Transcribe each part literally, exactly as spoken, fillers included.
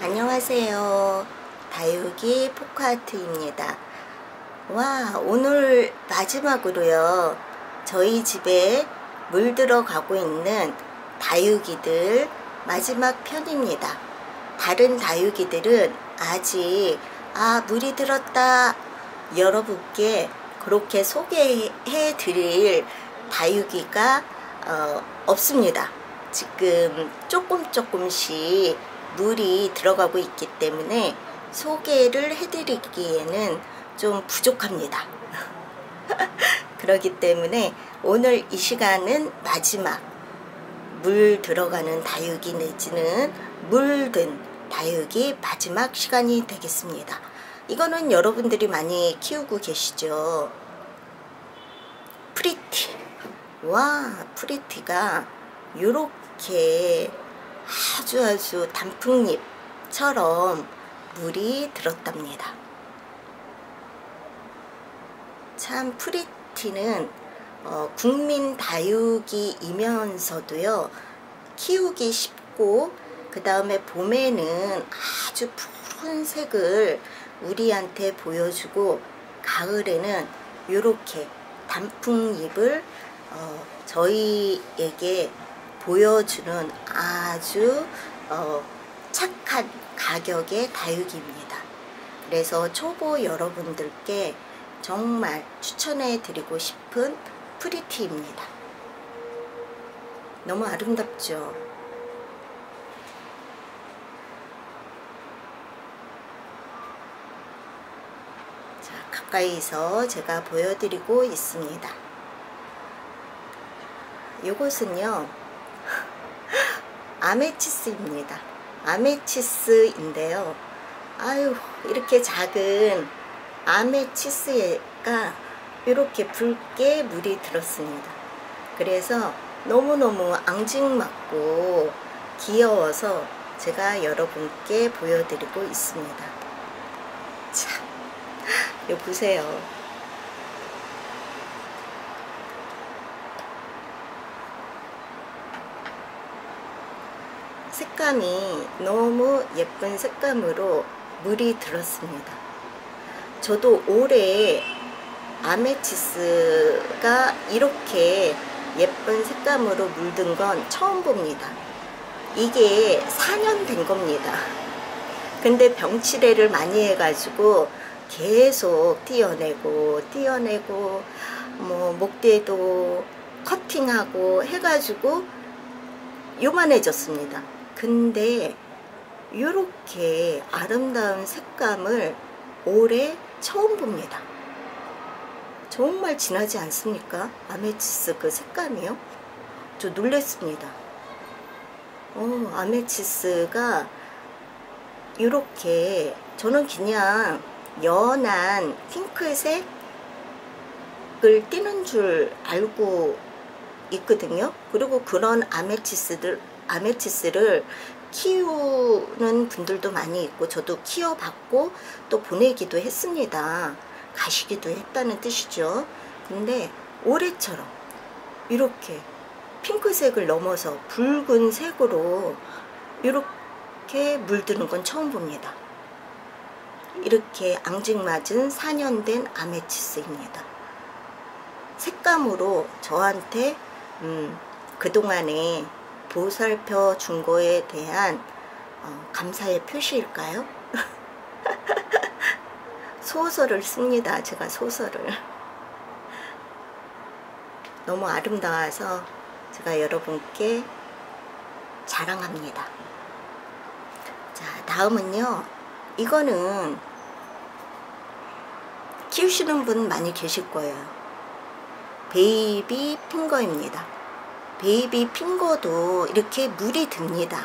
안녕하세요. 다육이 포크아트입니다. 와, 오늘 마지막으로요. 저희 집에 물들어 가고 있는 다육이들 마지막 편입니다. 다른 다육이들은 아직 아 물이 들었다 여러분께 그렇게 소개해 드릴 다육이가 어, 없습니다. 지금 조금 조금씩 물이 들어가고 있기 때문에 소개를 해드리기에는 좀 부족합니다. 그렇기 때문에 오늘 이 시간은 마지막 물 들어가는 다육이 내지는 물든 다육이 마지막 시간이 되겠습니다. 이거는 여러분들이 많이 키우고 계시죠. 프리티. 와, 프리티가 요렇게 아주 아주 단풍잎처럼 물이 들었답니다. 참 프리티는 어, 국민 다육이이면서도요 키우기 쉽고 그 다음에 봄에는 아주 푸른색을 우리한테 보여주고 가을에는 이렇게 단풍잎을 어, 저희에게 보여주는 아주 어, 착한 가격의 다육이입니다. 그래서 초보 여러분들께 정말 추천해 드리고 싶은 프리티입니다. 너무 아름답죠? 자, 가까이서 제가 보여드리고 있습니다. 요것은요 아메치스입니다. 아메치스인데요. 아유, 이렇게 작은 아메치스가 이렇게 붉게 물이 들었습니다. 그래서 너무너무 앙증맞고 귀여워서 제가 여러분께 보여드리고 있습니다. 참, 이거 보세요. 색감이 너무 예쁜 색감으로 물이 들었습니다. 저도 올해 아메치스가 이렇게 예쁜 색감으로 물든 건 처음 봅니다. 이게 사 년 된 겁니다. 근데 병치레를 많이 해가지고 계속 띄어내고 띄어내고 뭐 목대도 커팅하고 해가지고 요만해졌습니다. 근데 이렇게 아름다운 색감을 올해 처음 봅니다. 정말 진하지 않습니까? 아메치스 그 색감이요? 저 놀랬습니다. 어, 아메치스가 이렇게 저는 그냥 연한 핑크색을 띠는 줄 알고 있거든요. 그리고 그런 아메치스들, 아메치스를 키우는 분들도 많이 있고 저도 키워봤고 또 보내기도 했습니다. 가시기도 했다는 뜻이죠. 근데 올해처럼 이렇게 핑크색을 넘어서 붉은색으로 이렇게 물드는 건 처음 봅니다. 이렇게 앙증맞은 사 년 된 아메치스입니다. 색감으로 저한테 음, 그동안에 보살펴 준 거에 대한 어, 감사의 표시일까요? 소설을 씁니다. 제가 소설을. 너무 아름다워서 제가 여러분께 자랑합니다. 자, 다음은요. 이거는 키우시는 분 많이 계실 거예요. 베이비 핑거입니다. 베이비 핑거도 이렇게 물이 듭니다.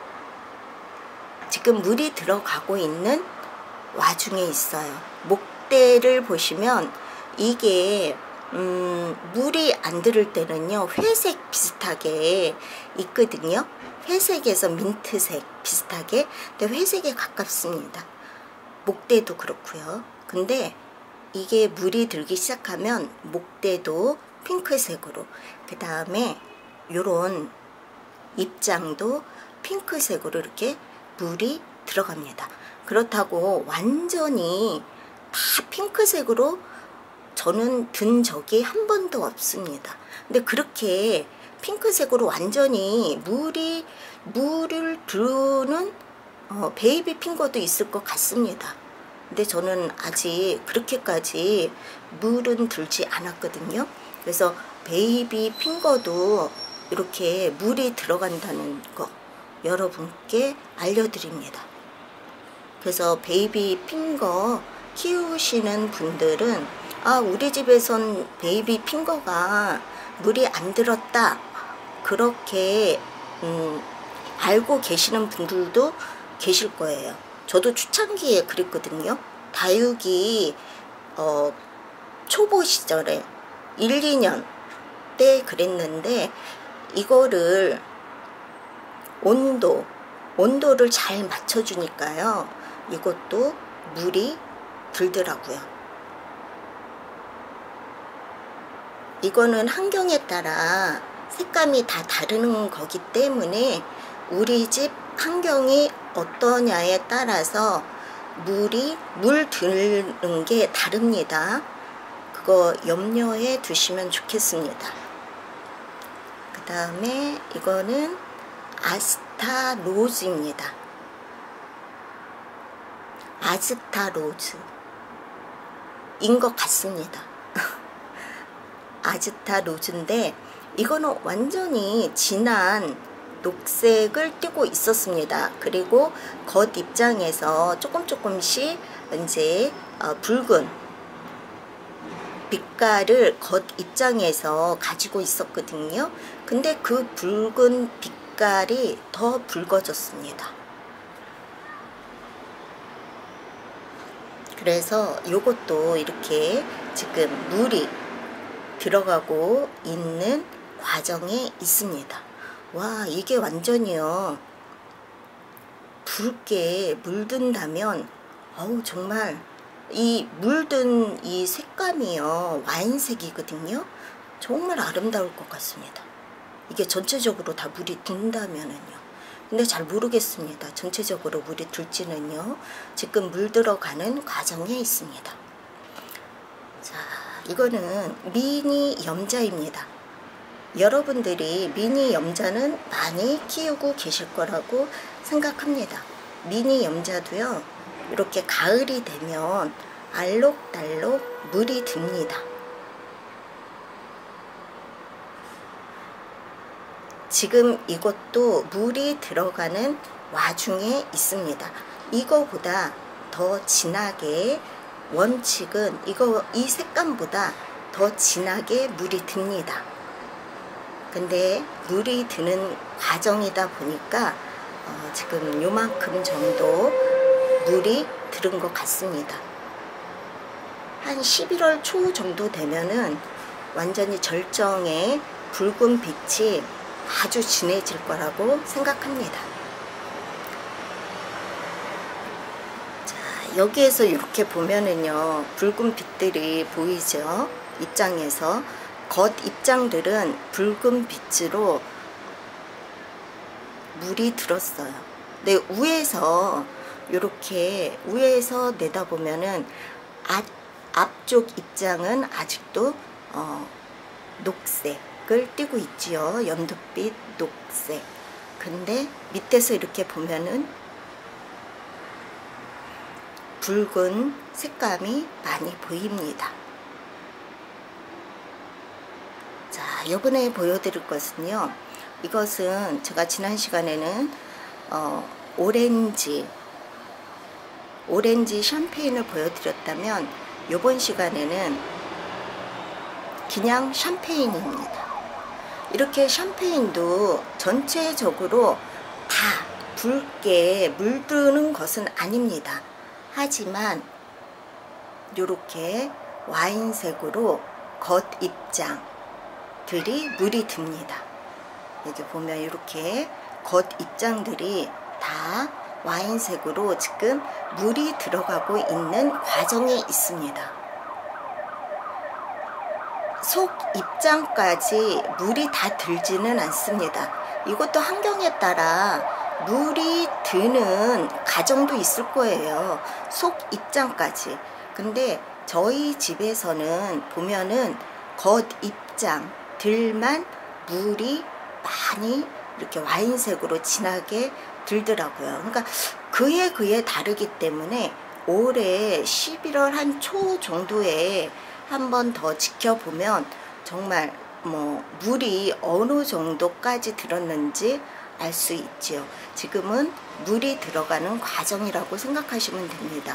지금 물이 들어가고 있는 와중에 있어요. 목대를 보시면 이게 음, 물이 안 들을 때는요 회색 비슷하게 있거든요. 회색에서 민트색 비슷하게, 근데 회색에 가깝습니다. 목대도 그렇고요. 근데 이게 물이 들기 시작하면 목대도 핑크색으로, 그 다음에 요런 입장도 핑크색으로 이렇게 물이 들어갑니다. 그렇다고 완전히 다 핑크색으로 저는 든 적이 한 번도 없습니다. 근데 그렇게 핑크색으로 완전히 물이 물을 두는 어, 베이비 핑거도 있을 것 같습니다. 근데 저는 아직 그렇게까지 물은 들지 않았거든요. 그래서 베이비 핑거도 이렇게 물이 들어간다는 거 여러분께 알려드립니다. 그래서 베이비 핑거 키우시는 분들은 아, 우리 집에선 베이비 핑거가 물이 안 들었다, 그렇게 음, 알고 계시는 분들도 계실 거예요. 저도 초창기에 그랬거든요. 다육이 어, 초보 시절에 일, 이 년 때 그랬는데, 이거를 온도 온도를 잘 맞춰주니까요, 이것도 물이 들더라고요. 이거는 환경에 따라 색감이 다 다른 거기 때문에 우리 집 환경이 어떠냐에 따라서 물이 물 드는 게 다릅니다. 그거 염려해 두시면 좋겠습니다. 그 다음에 이거는 아스타로즈입니다. 아스타로즈 인 것 같습니다. 아스타로즈인데 이거는 완전히 진한 녹색을 띠고 있었습니다. 그리고 겉 입장에서 조금 조금씩 이제 어, 붉은 빛깔을 겉 입장에서 가지고 있었거든요. 근데 그 붉은 빛깔이 더 붉어졌습니다. 그래서 이것도 이렇게 지금 물이 들어가고 있는 과정에 있습니다. 와, 이게 완전히요, 붉게 물든다면 어우, 정말 이 물든 이 색감이요, 와인색이거든요. 정말 아름다울 것 같습니다. 이게 전체적으로 다 물이 든다면은요. 근데 잘 모르겠습니다. 전체적으로 물이 들지는요. 지금 물 들어가는 과정에 있습니다. 자, 이거는 미니 염자입니다. 여러분들이 미니 염자는 많이 키우고 계실 거라고 생각합니다. 미니 염자도요, 이렇게 가을이 되면 알록달록 물이 듭니다. 지금 이것도 물이 들어가는 와중에 있습니다. 이거보다 더 진하게, 원칙은 이거 이 색감보다 더 진하게 물이 듭니다. 근데 물이 드는 과정이다 보니까 어, 지금 요만큼 정도 물이 들은 것 같습니다. 한 십일월 초 정도 되면은 완전히 절정의 붉은 빛이 아주 진해질 거라고 생각합니다. 자, 여기에서 이렇게 보면은요, 붉은 빛들이 보이죠? 입장에서 겉 입장들은 붉은 빛으로 물이 들었어요. 근데 위에서 이렇게 위에서 내다보면은 앞, 앞쪽 입장은 아직도 어, 녹색을 띠고 있지요. 연두빛 녹색. 근데 밑에서 이렇게 보면은 붉은 색감이 많이 보입니다. 자, 이번에 보여드릴 것은요, 이것은 제가 지난 시간에는 어, 오렌지 오렌지 샴페인을 보여드렸다면, 이번 시간에는 그냥 샴페인입니다. 이렇게 샴페인도 전체적으로 다 붉게 물드는 것은 아닙니다. 하지만 이렇게 와인색으로 겉 입장들이 물이 듭니다. 여기 보면 이렇게 겉 입장들이 다 와인색으로 지금 물이 들어가고 있는 과정에 있습니다. 속 입장까지 물이 다 들지는 않습니다. 이것도 환경에 따라 물이 드는 가정도 있을 거예요. 속 입장까지. 근데 저희 집에서는 보면은 겉 입장들만 물이 많이 이렇게 와인색으로 진하게 들더라고요. 그러니까 그에 그에 다르기 때문에 올해 십일월 한 초 정도에 한 번 더 지켜보면 정말 뭐 물이 어느 정도까지 들었는지 알 수 있지요. 지금은 물이 들어가는 과정이라고 생각하시면 됩니다.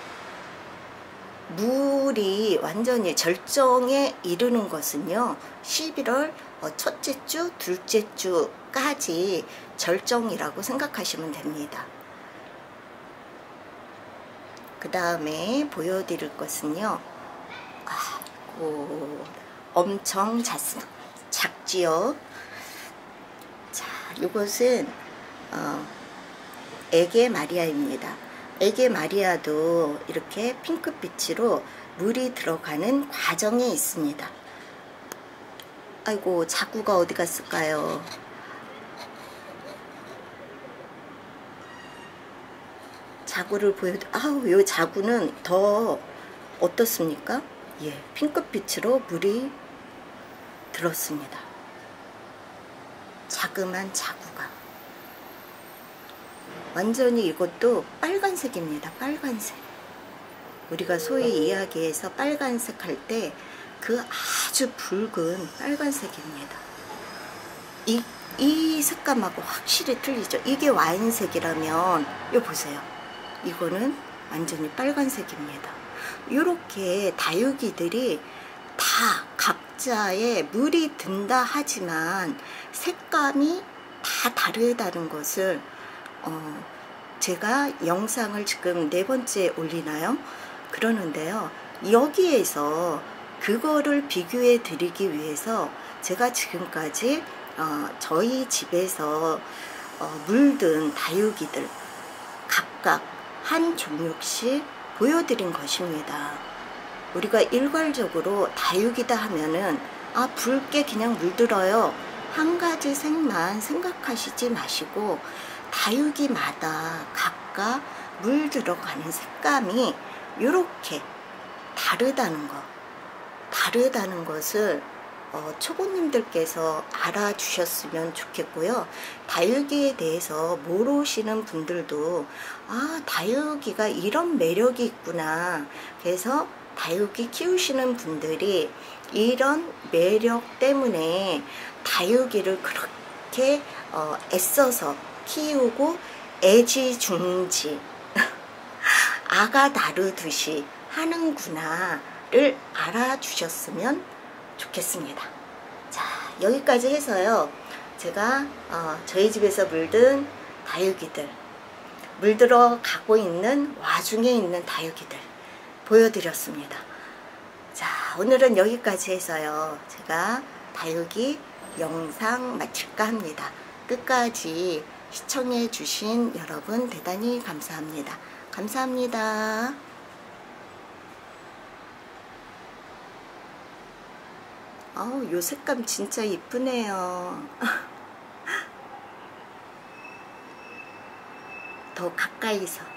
물이 완전히 절정에 이르는 것은요, 십일월 첫째 주, 둘째 주까지 절정이라고 생각하시면 됩니다. 그 다음에 보여드릴 것은요, 아이고, 엄청 작, 작지요. 자, 이것은 어, 에게 마리아입니다. 에게 마리아도 이렇게 핑크빛으로 물이 들어가는 과정에 있습니다. 아이고, 자구가 어디 갔을까요? 자구를 보여, 아우, 요 자구는 더 어떻습니까? 예, 핑크빛으로 물이 들었습니다. 자그만 자구가. 완전히 이것도 빨간색입니다. 빨간색. 우리가 소위 이야기해서 빨간색 할 때 그 아주 붉은 빨간색입니다. 이, 이 색감하고 확실히 틀리죠. 이게 와인색이라면 이거 보세요. 이거는 완전히 빨간색입니다. 이렇게 다육이들이 다 각자의 물이 든다 하지만 색감이 다 다르다는 것을 어, 제가 영상을 지금 네 번째 올리나요? 그러는데요. 여기에서 그거를 비교해 드리기 위해서 제가 지금까지 어, 저희 집에서 어, 물든 다육이들 각각 한 종류씩 보여드린 것입니다. 우리가 일괄적으로 다육이다 하면은 아, 붉게 그냥 물들어요, 한 가지 색만 생각하시지 마시고 다육이마다 각각 물 들어가는 색감이 이렇게 다르다는 것, 다르다는 것을 어, 초보님들께서 알아주셨으면 좋겠고요. 다육이에 대해서 모르시는 분들도 아, 다육이가 이런 매력이 있구나. 그래서 다육이 키우시는 분들이 이런 매력 때문에 다육이를 그렇게 어, 애써서 키우고 애지중지 아가 다루듯이 하는구나를 알아주셨으면 좋겠습니다. 자, 여기까지 해서요, 제가 어, 저희 집에서 물든 다육이들, 물들어 가고 있는 와중에 있는 다육이들 보여드렸습니다. 자, 오늘은 여기까지 해서요, 제가 다육이 영상 마칠까 합니다. 끝까지 시청해 주신 여러분 대단히 감사합니다. 감사합니다. 아우, 요 색감 진짜 이쁘네요. 더 가까이서